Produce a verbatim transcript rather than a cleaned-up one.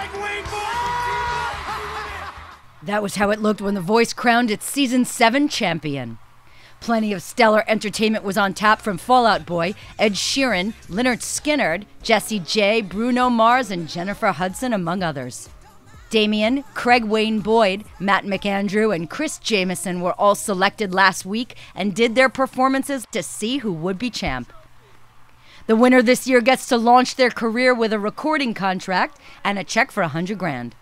That was how it looked when The Voice crowned its season seven champion. Plenty of stellar entertainment was on tap from Fall Out Boy, Ed Sheeran, Lynyrd Skynyrd, Jessie J, Bruno Mars, and Jennifer Hudson, among others. Damien, Craig Wayne Boyd, Matt McAndrew, and Chris Jamieson were all selected last week and did their performances to see who would be champ. The winner this year gets to launch their career with a recording contract and a check for a hundred grand.